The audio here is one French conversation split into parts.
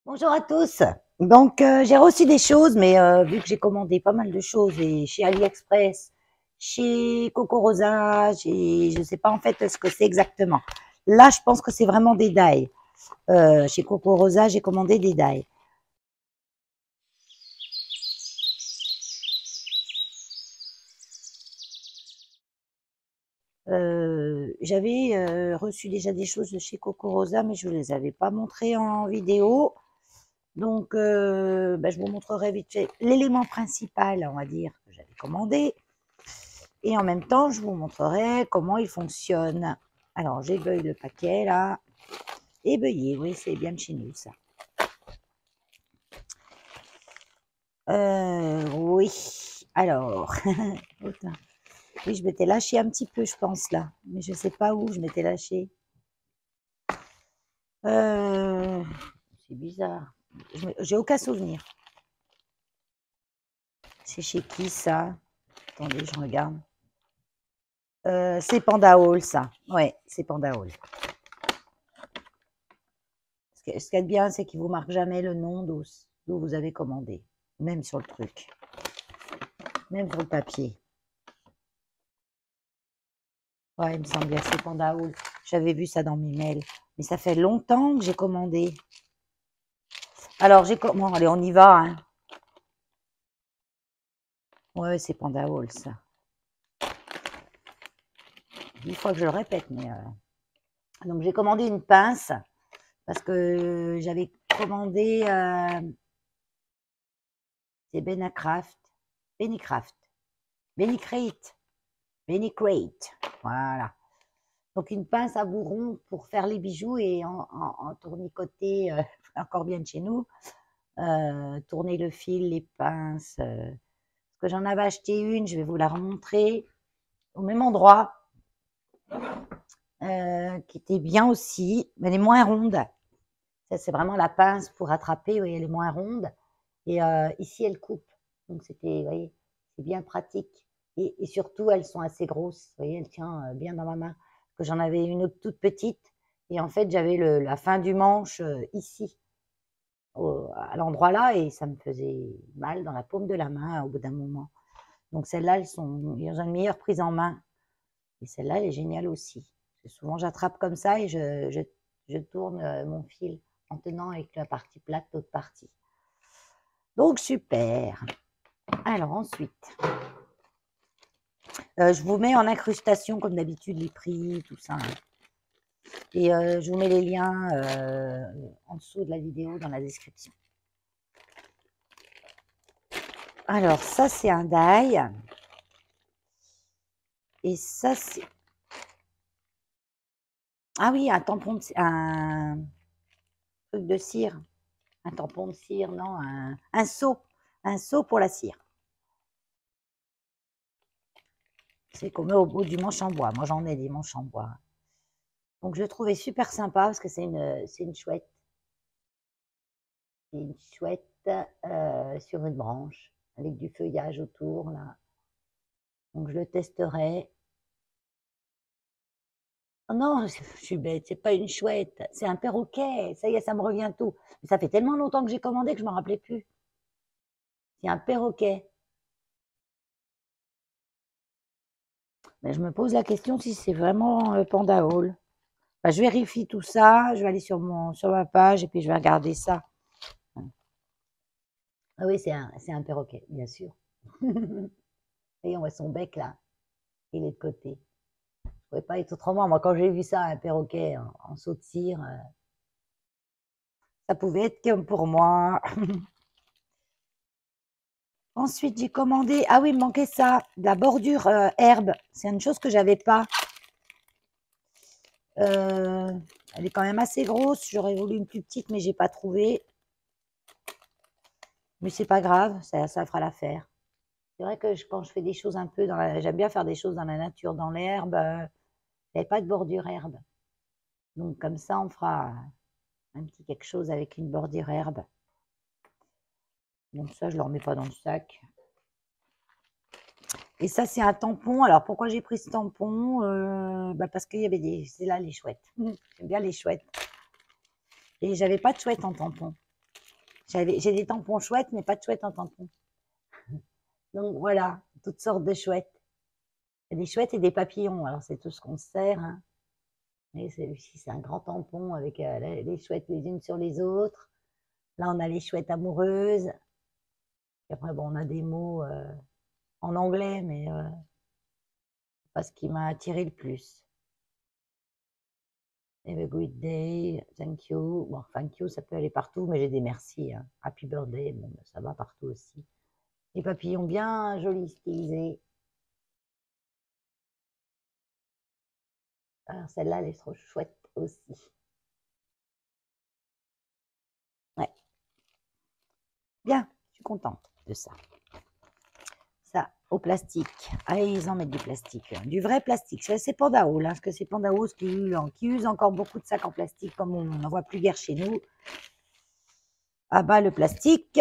Bonjour à tous. Donc, j'ai reçu des choses, mais vu que j'ai commandé pas mal de choses et chez AliExpress, chez Coco Rosa, je sais pas en fait ce que c'est exactement. Là, je pense que c'est vraiment des dailles. Chez Coco Rosa, j'ai commandé des dailles. J'avais reçu déjà des choses de chez Coco Rosa, mais je ne les avais pas montrées en vidéo. Donc, je vous montrerai vite fait l'élément principal, on va dire, que j'avais commandé. Et en même temps, je vous montrerai comment il fonctionne. Alors, j'ébeuille le paquet là. Ébeuillé, oui, c'est bien de chez nous ça. Oui, alors, oui, je m'étais lâché un petit peu, je pense là, mais je sais pas où je m'étais lâché. C'est bizarre. J'ai aucun souvenir. C'est chez qui ça? Attendez, je regarde. C'est Panda Hall, ça. Ouais, c'est Panda Hall. Ce qu'il y a de bien, c'est qu'il vous marque jamais le nom d'où vous avez commandé, même sur le truc, même sur le papier. Ouais, il me semble bien que c'est Panda Hall. J'avais vu ça dans mes mails, mais ça fait longtemps que j'ai commandé. Alors bon, allez, on y va. Hein. Ouais, c'est Panda Hall, ça. 10 fois que je le répète, mais donc j'ai commandé une pince parce que j'avais commandé c'est Benacraft, Benicraft, Benicrate, Benicrate, voilà. Donc une pince à bourron pour faire les bijoux et en tournicoter, encore bien de chez nous, tourner le fil, les pinces. Parce que j'en avais acheté une, je vais vous la remontrer, au même endroit, qui était bien aussi, mais elle est moins ronde. Ça, c'est vraiment la pince pour attraper, oui, elle est moins ronde. Et ici, elle coupe. Donc c'était, vous voyez, c'est bien pratique. Et surtout, elles sont assez grosses. Vous voyez, elle tient bien dans ma main. Que j'en avais une toute petite. Et en fait, j'avais la fin du manche ici, à l'endroit là, et ça me faisait mal dans la paume de la main au bout d'un moment. Donc celles-là, elles ont une meilleure prise en main. Et celle-là, elle est géniale aussi. Souvent, j'attrape comme ça et je tourne mon fil en tenant avec la partie plate l'autre partie. Donc, super. Alors, ensuite, je vous mets en incrustation, comme d'habitude, les prix, tout ça. Et je vous mets les liens en dessous de la vidéo dans la description. Alors, ça, c'est un die. Et ça, c'est... Ah oui, un tampon de... un truc de cire. Un tampon de cire, non, un seau. Un seau pour la cire. C'est qu'on met au bout du manche en bois. Moi, j'en ai des manches en bois. Donc, je trouvais super sympa parce que c'est une chouette. C'est une chouette sur une branche avec du feuillage autour, là. Donc, je le testerai. Oh non, je suis bête, c'est pas une chouette, c'est un perroquet. Ça y est, ça me revient tout. Mais ça fait tellement longtemps que j'ai commandé que je ne m'en rappelais plus. C'est un perroquet. Mais je me pose la question si c'est vraiment Panda Hall. Bah, je vérifie tout ça, je vais aller sur ma page et puis je vais regarder ça. Ah oui, c'est un perroquet, bien sûr. Et on voit son bec là, il est de côté. Je ne pouvais pas être autrement. Moi, quand j'ai vu ça, un perroquet en saut de cire, ça pouvait être comme pour moi. Ensuite, j'ai commandé, ah oui, il me manquait ça, de la bordure herbe. C'est une chose que j'avais pas. Euh, Elle est quand même assez grosse. J'aurais voulu une plus petite, mais j'ai pas trouvé. Mais c'est pas grave, ça fera l'affaire. C'est vrai que quand je fais des choses un peu j'aime bien faire des choses dans la nature, dans l'herbe. Il n'y avait pas de bordure herbe. Donc comme ça, on fera un petit quelque chose avec une bordure herbe. Donc ça, je ne le remets pas dans le sac. Et ça, c'est un tampon. Alors, pourquoi j'ai pris ce tampon parce qu'il y avait c'est là les chouettes. J'aime bien les chouettes. Et j'avais pas de chouettes en tampon. J'ai des tampons chouettes, mais pas de chouettes en tampon. Donc voilà, toutes sortes de chouettes. Il y a des chouettes et des papillons, alors c'est tout ce qu'on se sert. Hein. Et celui-ci, c'est un grand tampon avec les chouettes les unes sur les autres. Là, on a les chouettes amoureuses. Et après, bon, on a des mots en anglais, mais pas ce qui m'a attiré le plus. Have a good day, thank you. Bon, thank you, ça peut aller partout, mais j'ai des merci. Hein. Happy birthday, bon, ça va partout aussi. Les papillons bien jolis, stylisés. Alors celle-là, elle est trop chouette aussi. Ouais. Bien, je suis contente de ça. Ça, au plastique. Allez, ils en mettent du plastique. Du vrai plastique. C'est Pandao, là, parce que c'est Pandao qui use encore beaucoup de sacs en plastique, comme on n'en voit plus guère chez nous. Ah bah, le plastique.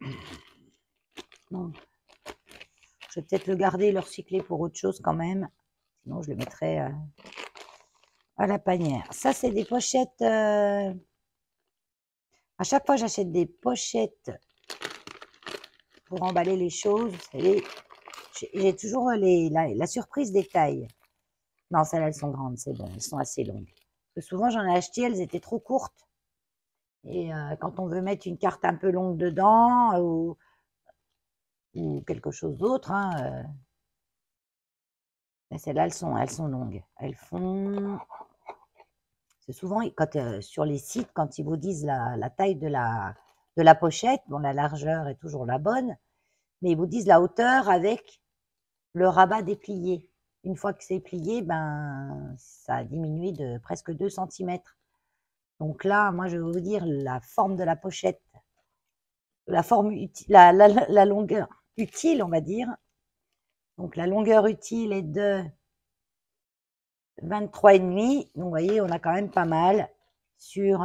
Bon. Je vais peut-être le garder, le recycler pour autre chose quand même. Sinon, je le mettrai à la panière. Ça, c'est des pochettes. À chaque fois, j'achète des pochettes pour emballer les choses. Vous savez, j'ai toujours la surprise des tailles. Non, celles-là, elles sont grandes, c'est bon. Elles sont assez longues. Parce que souvent, j'en ai acheté, elles étaient trop courtes. Et quand on veut mettre une carte un peu longue dedans ou quelque chose d'autre, hein, mais celles-là, elles sont longues. Elles font... C'est souvent, quand, sur les sites, quand ils vous disent la taille de la pochette, bon, la largeur est toujours la bonne, mais ils vous disent la hauteur avec le rabat déplié. Une fois que c'est plié, ben, ça a diminué de presque 2 cm. Donc là, moi, je vais vous dire la forme de la pochette, la longueur utile, on va dire. Donc la longueur utile est de 23,5. Donc vous voyez, on a quand même pas mal sur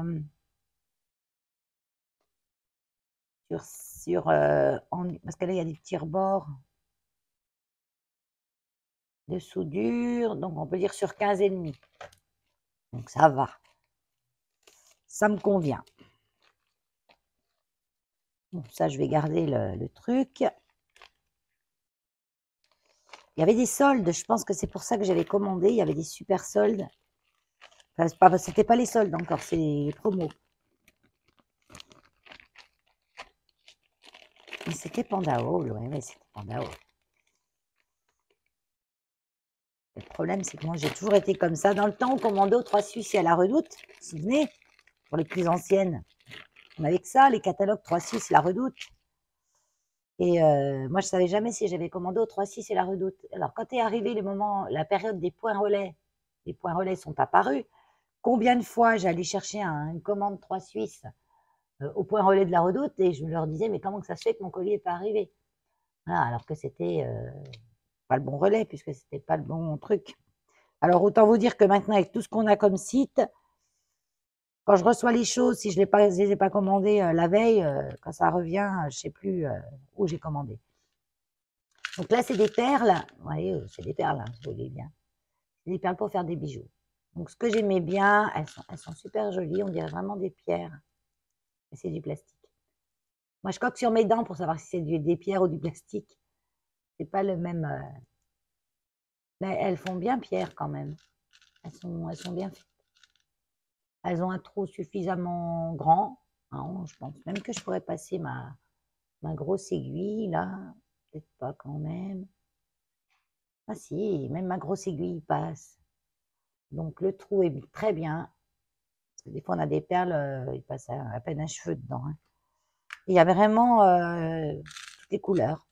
parce que là, il y a des petits rebords de soudure. Donc on peut dire sur 15,5. Donc ça va. Ça me convient. Bon, ça, je vais garder le truc. Il y avait des soldes, je pense que c'est pour ça que j'avais commandé. Il y avait des super soldes. Enfin, c'était pas les soldes encore, c'est les promos. Mais c'était Pandao, ouais, c'était Pandao. Le problème, c'est que moi, j'ai toujours été comme ça. Dans le temps, on commandait aux 3 Suisses et à la Redoute. Vous vous souvenez? Pour les plus anciennes. On avait que ça, les catalogues 3 Suisses et la Redoute. Et moi, je savais jamais si j'avais commandé aux 3 Suisses et la Redoute. Alors, quand est arrivé la période des points relais, les points relais sont apparus. Combien de fois j'allais chercher une commande 3 Suisses au point relais de la Redoute et je leur disais, mais comment que ça se fait que mon colis n'est pas arrivé? Voilà, alors que c'était pas le bon relais, puisque c'était pas le bon truc. Alors, autant vous dire que maintenant, avec tout ce qu'on a comme site, quand je reçois les choses, si je les ai pas commandées la veille, quand ça revient, je sais plus où j'ai commandé. Donc là, c'est des perles. Vous voyez, c'est des perles, hein, vous voyez bien. C'est des perles pour faire des bijoux. Donc, ce que j'aimais bien, elles sont super jolies. On dirait vraiment des pierres. Mais c'est du plastique. Moi, je coque sur mes dents pour savoir si c'est des pierres ou du plastique. C'est pas le même. Mais elles font bien pierre quand même. Elles sont bien faites. Elles ont un trou suffisamment grand. Hein, je pense même que je pourrais passer ma grosse aiguille là. Peut-être pas quand même. Ah si, même ma grosse aiguille passe. Donc le trou est très bien. Parce que des fois on a des perles, il passe à peine un cheveu dedans. Hein. Il y a vraiment toutes les couleurs.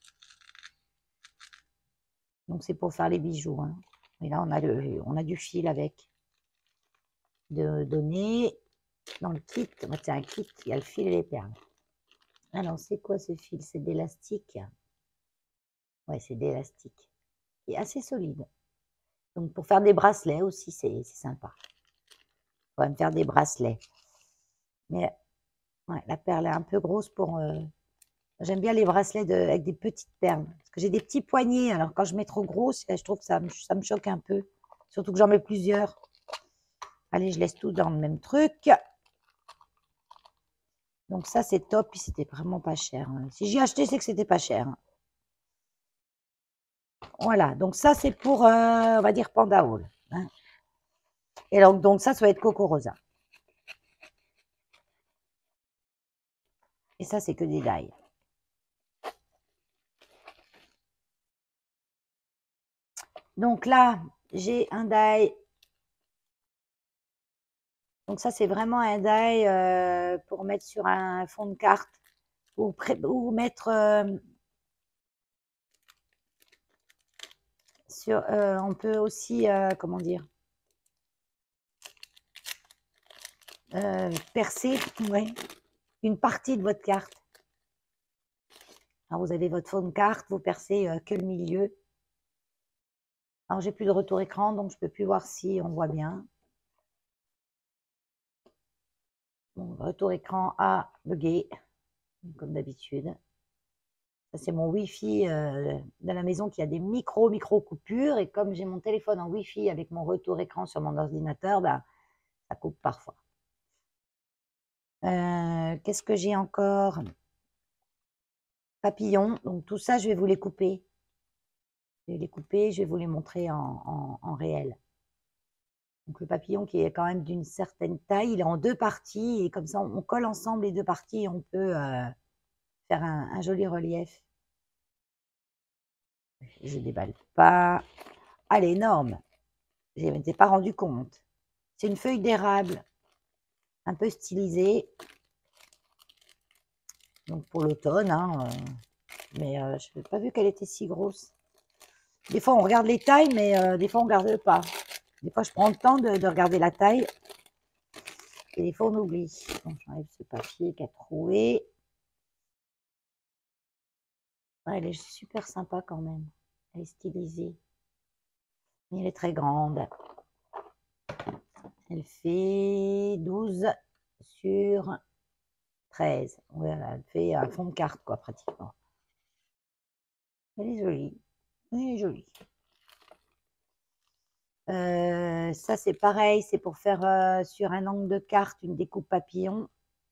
Donc c'est pour faire les bijoux. Hein. Et là on a du fil avec. De donner dans le kit. C'est un kit, il y a le fil et les perles. Alors c'est quoi ce fil? C'est d'élastique. Ouais, c'est d'élastique. Il est assez solide. Donc pour faire des bracelets aussi, c'est sympa. On va me faire des bracelets. Mais ouais, la perle est un peu grosse pour... J'aime bien les bracelets avec des petites perles. Parce que j'ai des petits poignets. Alors quand je mets trop gros, je trouve que ça me choque un peu. Surtout que j'en mets plusieurs. Allez, je laisse tout dans le même truc. Donc ça, c'est top. Puis c'était vraiment pas cher. Si j'ai acheté, c'est que c'était pas cher. Voilà. Donc ça, c'est pour, on va dire, Panda Hall. Hein. Et donc ça va être Coco Rosa. Et ça, c'est que des die. Donc là, j'ai un die. Donc ça, c'est vraiment un die pour mettre sur un fond de carte ou mettre sur. On peut aussi, comment dire, percer, ouais, une partie de votre carte. Alors vous avez votre fond de carte, vous percez que le milieu. Alors j'ai plus de retour écran, donc je peux plus voir si on voit bien. Mon retour écran a bugué, comme d'habitude. Ça, c'est mon Wi-Fi de la maison qui a des micro coupures. Et comme j'ai mon téléphone en Wi-Fi avec mon retour écran sur mon ordinateur, ben, ça coupe parfois. Qu'est-ce que j'ai encore? Papillons. Donc tout ça, je vais vous les couper. Je vais les couper, je vais vous les montrer en réel. Donc le papillon qui est quand même d'une certaine taille, il est en deux parties. Et comme ça, on colle ensemble les deux parties et on peut faire un joli relief. Je déballe pas. Ah, elle est énorme. Je ne m'étais pas rendu compte. C'est une feuille d'érable un peu stylisée. Donc pour l'automne, hein, mais je n'avais pas vu qu'elle était si grosse. Des fois, on regarde les tailles, mais des fois, on ne regarde pas. Des fois, je prends le temps de regarder la taille. Et des fois, on oublie. Donc, j'enlève ce papier qui a troué. Ouais, elle est super sympa quand même. Elle est stylisée. Mais elle est très grande. Elle fait 12 sur 13. Voilà, elle fait un fond de carte, quoi, pratiquement. Elle est jolie. Elle est jolie. Ça, c'est pareil. C'est pour faire sur un angle de carte une découpe papillon.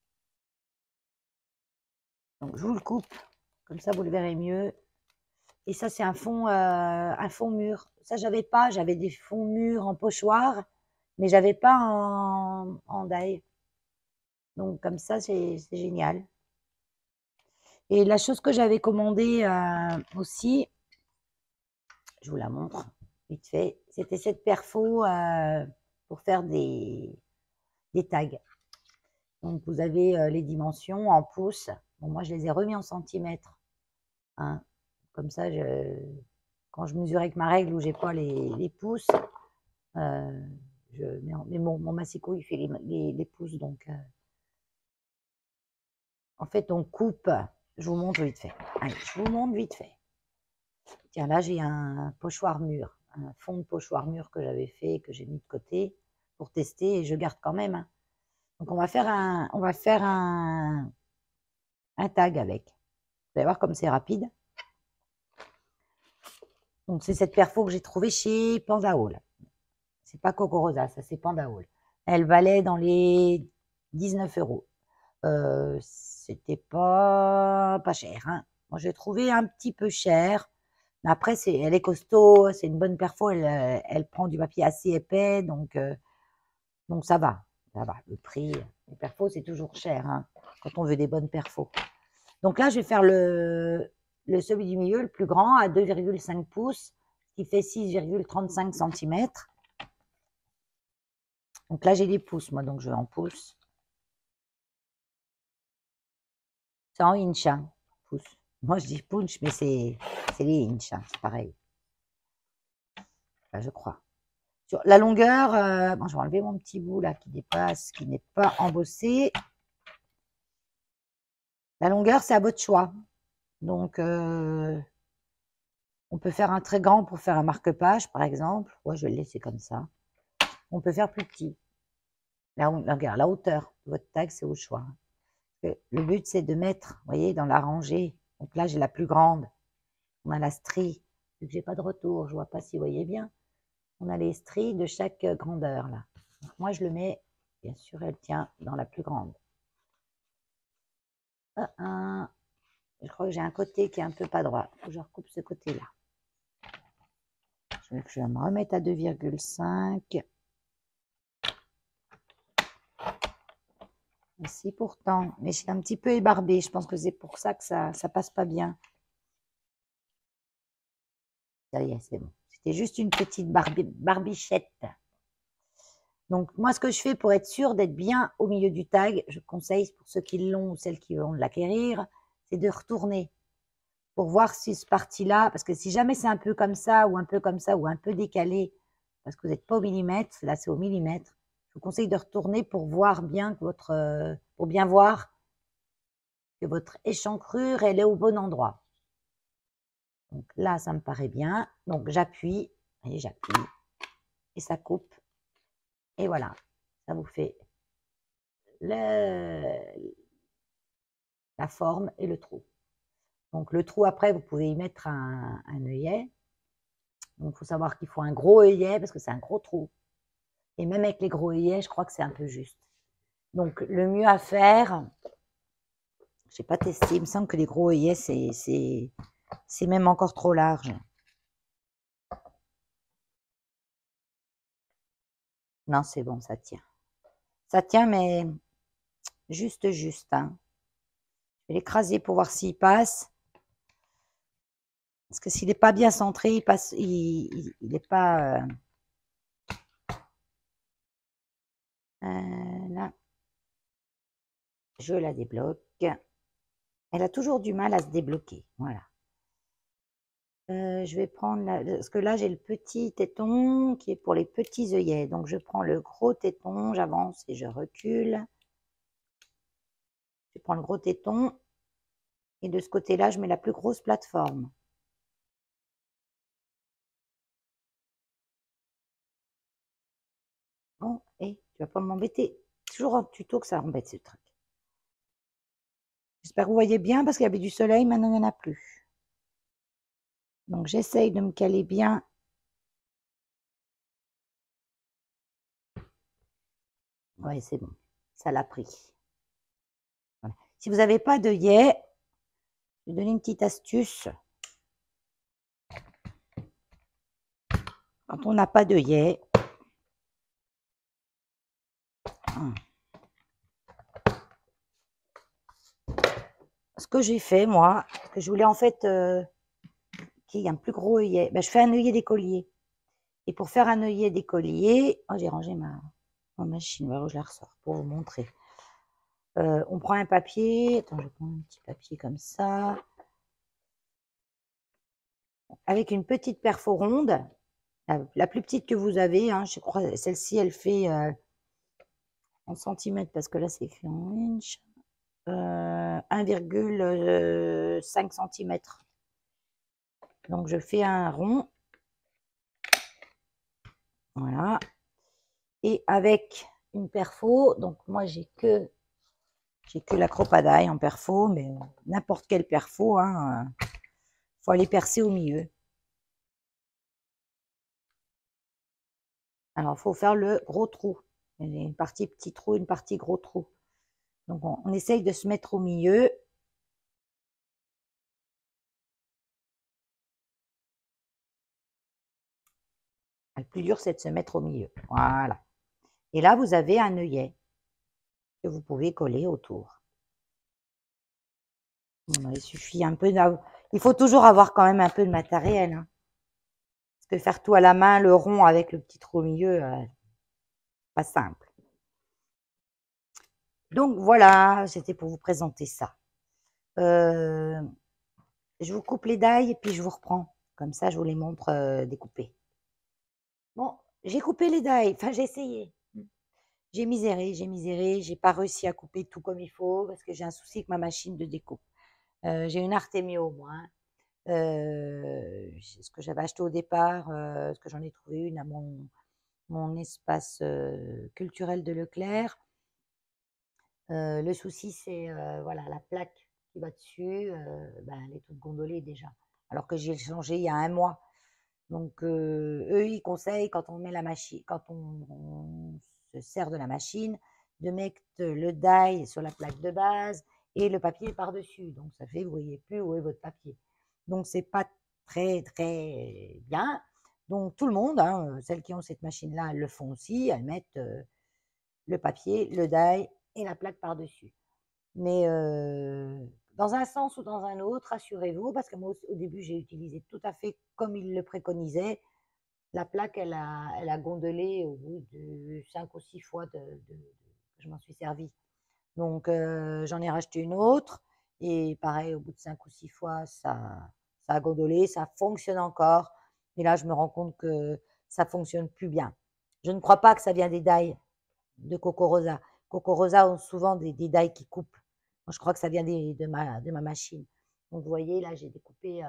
Donc, je vous le coupe. Comme ça, vous le verrez mieux. Et ça, c'est un fond mûr. Ça, j'avais pas. J'avais des fonds mûrs en pochoir, mais j'avais pas en die. Donc, comme ça, c'est génial. Et la chose que j'avais commandée aussi, je vous la montre vite fait, c'était cette perfo pour faire des tags. Donc, vous avez les dimensions en pouces. Bon, moi, je les ai remis en centimètres. Hein. Comme ça, quand je mesure avec ma règle où j'ai pas les pouces, mais mon massicot, il fait les pouces. Donc, en fait, on coupe. Je vous montre vite fait. Allez, je vous montre vite fait. Tiens, là, j'ai un pochoir mûr, un fond de pochoir mûr que j'avais fait, que j'ai mis de côté pour tester et je garde quand même. Hein. Donc, on va faire un tag avec. Vous allez voir comme c'est rapide. Donc, c'est cette perfo que j'ai trouvée chez Panda Hall. C'est pas Coco Rosa, ça c'est Panda Hall. Elle valait dans les 19 €. C'était pas cher. Hein. Moi, j'ai trouvé un petit peu cher. Mais après, elle est costaud, c'est une bonne perfo. Elle prend du papier assez épais, donc ça va. Ça va. Le prix, les perfos, c'est toujours cher hein, quand on veut des bonnes perfos. Donc là, je vais faire celui du milieu, le plus grand, à 2,5 pouces, qui fait 6,35 cm. Donc là, j'ai des pouces, moi, donc je vais en pouces. C'est en inch, hein, pouces. Moi, je dis punch, mais c'est les inch, hein, c'est pareil. Enfin, je crois. Sur la longueur, bon, je vais enlever mon petit bout là qui dépasse, qui n'est pas embossé. La longueur, c'est à votre choix. Donc, on peut faire un très grand pour faire un marque-page, par exemple. Ouais, je vais le laisser comme ça. On peut faire plus petit. La hauteur de votre tag, c'est au choix. Le but, c'est de mettre, vous voyez, dans la rangée. Donc là, j'ai la plus grande. On a la strie. Vu que j'ai pas de retour, je vois pas si vous voyez bien. On a les stries de chaque grandeur là. Donc moi, je le mets, bien sûr, elle tient dans la plus grande. Je crois que j'ai un côté qui est un peu pas droit. Faut que je recoupe ce côté-là. Je vais me remettre à 2,5. Si pourtant, mais je suis un petit peu ébarbée. Je pense que c'est pour ça que ça passe pas bien. Ça y est, c'est bon. C'était juste une petite barbichette. Donc, moi, ce que je fais pour être sûr d'être bien au milieu du tag, je conseille pour ceux qui l'ont ou celles qui vont l'acquérir, c'est de retourner pour voir si ce parti-là, parce que si jamais c'est un peu comme ça, ou un peu comme ça, ou un peu décalé, parce que vous n'êtes pas au millimètre, là c'est au millimètre, je vous conseille de retourner pour voir bien que pour bien voir que votre échancrure, elle est au bon endroit. Donc là, ça me paraît bien. Donc j'appuie, et j'appuie, et ça coupe. Et voilà, ça vous fait la forme et le trou. Donc le trou, après, vous pouvez y mettre un œillet. Donc il faut savoir qu'il faut un gros œillet parce que c'est un gros trou. Et même avec les gros œillets, je crois que c'est un peu juste. Donc le mieux à faire, je n'ai pas testé, il me semble que les gros œillets, c'est même encore trop large. Non, c'est bon, ça tient. Ça tient, mais juste. Hein. Je vais l'écraser pour voir s'il passe. Parce que s'il n'est pas bien centré, il passe, il n'est pas... là. Je la débloque. Elle a toujours du mal à se débloquer. Voilà. Je vais prendre, parce que là, j'ai le petit téton qui est pour les petits œillets. Donc, je prends le gros téton, j'avance et je recule. Je prends le gros téton. Et de ce côté-là, je mets la plus grosse plateforme. Bon, et tu vas pas m'embêter. Toujours en tuto que ça embête ce truc. J'espère que vous voyez bien parce qu'il y avait du soleil, maintenant il n'y en a plus. Donc j'essaye de me caler bien. Ouais, c'est bon. Ça l'a pris. Voilà. Si vous n'avez pas d'œillet, je vais donner une petite astuce. Quand on n'a pas d'œillet, ce que j'ai fait, moi, que je voulais en fait qu'il y ait un plus gros œillet, ben, je fais un œillet d'écolier. Et pour faire un œillet d'écolier, oh, j'ai rangé ma machine, voilà, je la ressors pour vous montrer. On prend un papier, attends, je prends un petit papier comme ça, avec une petite perfo ronde, la plus petite que vous avez, hein, je crois, celle-ci, elle fait en centimètres, parce que là, c'est écrit en inch, 1,5 cm. Donc, je fais un rond, voilà, et avec une perfo, donc moi, j'ai que la Cropadaille en perfo, mais n'importe quelle perfo, hein, faut aller percer au milieu. Alors, il faut faire le gros trou. Il y a une partie petit trou, une partie gros trou. Donc, on essaye de se mettre au milieu. Le plus dur, c'est de se mettre au milieu. Voilà. Et là, vous avez un œillet que vous pouvez coller autour. Il suffit un peu. Il faut toujours avoir quand même un peu de matériel. Hein. Parce que faire tout à la main, le rond avec le petit trou au milieu, pas simple. Donc voilà, c'était pour vous présenter ça. Je vous coupe les dailles et puis je vous reprends. Comme ça, je vous les montre découpées. Bon, j'ai coupé les dailles. Enfin, j'ai essayé. J'ai miséré, j'ai pas réussi à couper tout comme il faut parce que j'ai un souci avec ma machine de découpe. J'ai une Artemio, moi. Hein. Ce que j'avais acheté au départ, parce que j'en ai trouvé une à mon espace culturel de Leclerc. Le souci, c'est voilà, la plaque qui va dessus, ben, elle est toute gondolée déjà. Alors que j'ai changé il y a 1 mois. Donc, eux, ils conseillent quand on met la machine, quand on se sert de la machine, de mettre le die sur la plaque de base et le papier est par-dessus. Donc, ça fait, vous voyez plus où est votre papier. Donc, c'est pas très, très bien. Donc, tout le monde, hein, celles qui ont cette machine-là, elles le font aussi. Elles mettent le papier, le die et la plaque par-dessus. Mais dans un sens ou dans un autre, rassurez-vous, parce que moi, au début, j'ai utilisé tout à fait comme il le préconisait. La plaque, elle a gondolé au bout de 5 ou 6 fois que je m'en suis servi. Donc, j'en ai racheté une autre. Et pareil, au bout de 5 ou 6 fois, ça a gondolé, ça fonctionne encore. Et là, je me rends compte que ça fonctionne plus bien. Je ne crois pas que ça vient des die de Coco Rosa. Coco Rosa ont souvent des die qui coupent. Moi, je crois que ça vient de ma machine. Donc, vous voyez, là, j'ai découpé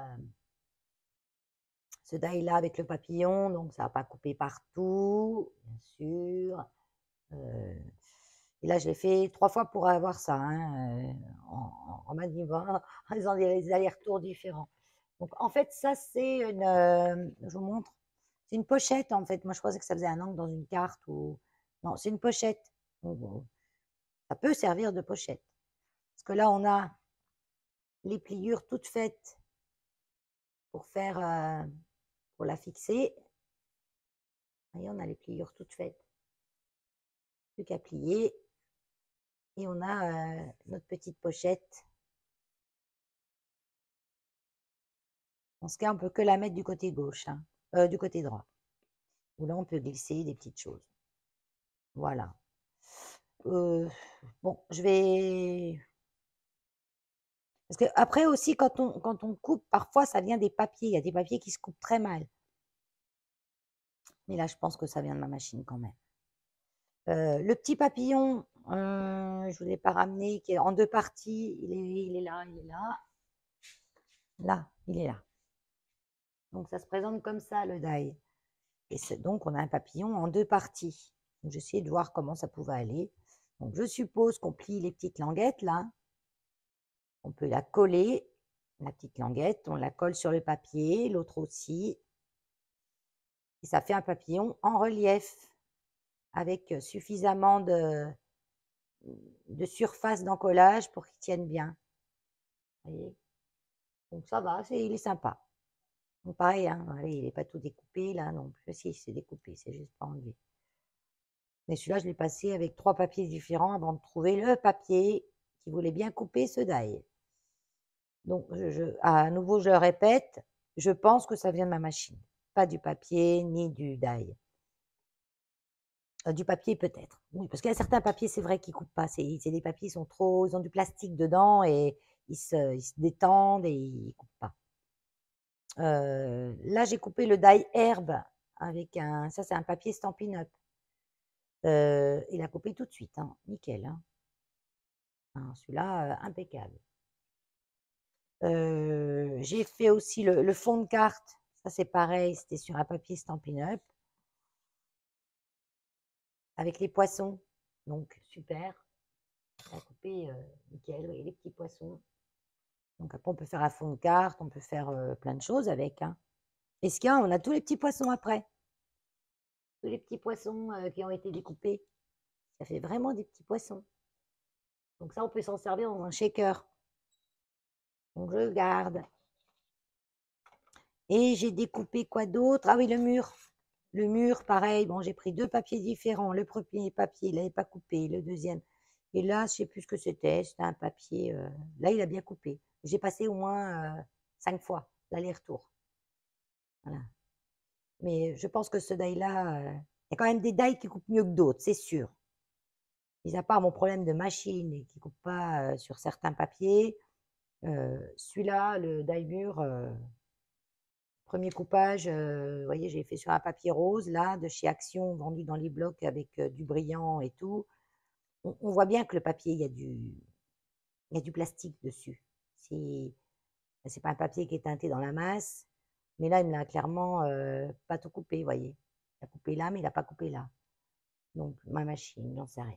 ce die-là avec le papillon. Donc, ça n'a pas coupé partout, bien sûr. Et là, je l'ai fait 3 fois pour avoir ça, hein, en manivant, en faisant des allers-retours différents. Donc, en fait, ça, c'est une, je vous montre, c'est une pochette, en fait. Moi, je pensais que ça faisait un angle dans une carte ou, non, c'est une pochette. Donc, bon, ça peut servir de pochette. Parce que là, on a les pliures toutes faites pour faire, pour la fixer. Vous voyez, on a les pliures toutes faites. Plus qu'à plier. Et on a notre petite pochette. Dans ce cas, on peut que la mettre du côté gauche, hein, du côté droit. Où là, on peut glisser des petites choses. Voilà. Bon, je vais... Parce que après aussi, quand on coupe, parfois, ça vient des papiers. Il y a des papiers qui se coupent très mal. Mais là, je pense que ça vient de ma machine quand même. Le petit papillon, je ne vous l'ai pas ramené, qui est en 2 parties. Il est là, il est là. Là, il est là. Donc, ça se présente comme ça, le die. Et donc, on a un papillon en 2 parties. Donc, j'essayais de voir comment ça pouvait aller. Donc, je suppose qu'on plie les petites languettes, là. On peut la coller, la petite languette. On la colle sur le papier, l'autre aussi. Et ça fait un papillon en relief, avec suffisamment de surface d'encollage pour qu'il tienne bien. Vous voyez? Donc, ça va, il est sympa. Donc, pareil, hein, il n'est pas tout découpé, là, non plus. Si, c'est découpé, c'est juste pas enlevé. Mais celui-là, je l'ai passé avec 3 papiers différents avant de trouver le papier qui voulait bien couper ce die. Donc, à nouveau, je le répète, je pense que ça vient de ma machine. Pas du papier ni du die. Du papier peut-être. Oui, parce qu'il y a certains papiers, c'est vrai, qui ne coupent pas. C'est des papiers, ils ont du plastique dedans et ils se détendent et ils ne coupent pas. Là, j'ai coupé le die herbe avec ça c'est un papier Stampin' Up. Il a coupé tout de suite, hein, nickel. Hein. Celui-là, impeccable. J'ai fait aussi le fond de carte. Ça, c'est pareil, c'était sur un papier Stampin' Up. Avec les poissons. Donc, super. Ça a coupé nickel, et les petits poissons. Donc, après, on peut faire un fond de carte, on peut faire plein de choses avec. Hein. Et ce qu'il y a, on a tous les petits poissons après. Tous les petits poissons qui ont été découpés. Ça fait vraiment des petits poissons. Donc, ça, on peut s'en servir dans un shaker. Donc, je garde. Et j'ai découpé quoi d'autre? Ah oui, le mur. Le mur, pareil. Bon, j'ai pris 2 papiers différents. Le premier papier, il n'avait pas coupé. Le deuxième. Et là, je ne sais plus ce que c'était. C'était un papier. Là, il a bien coupé. J'ai passé au moins 5 fois l'aller-retour. Voilà. Mais je pense que ce die-là, il y a quand même des die qui coupent mieux que d'autres, c'est sûr. Mis à part mon problème de machine et qui ne coupe pas sur certains papiers, celui-là, le die mur, premier coupage, vous voyez, j'ai fait sur un papier rose, là, de chez Action, vendu dans les blocs avec du brillant et tout. On voit bien que le papier, il y a du plastique dessus. C'est pas un papier qui est teinté dans la masse, mais là, il me l'a clairement pas tout coupé, vous voyez. Il a coupé là, mais il n'a pas coupé là. Donc, ma machine, j'en sais rien.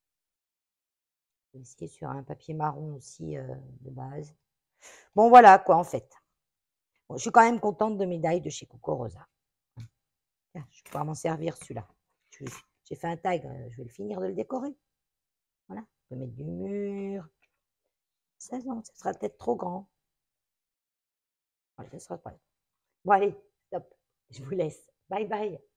Je vais essayer sur un papier marron aussi de base. Bon, voilà quoi, en fait. Bon, je suis quand même contente de mes die de chez Coco Rosa. Tiens, je vais pouvoir m'en servir celui-là. J'ai fait un tag, je vais le finir de le décorer. Voilà, on peut mettre du mur. Ça non, ce sera peut-être trop grand. Ouais, ce sera pas bon allez, stop, je vous laisse. Bye bye.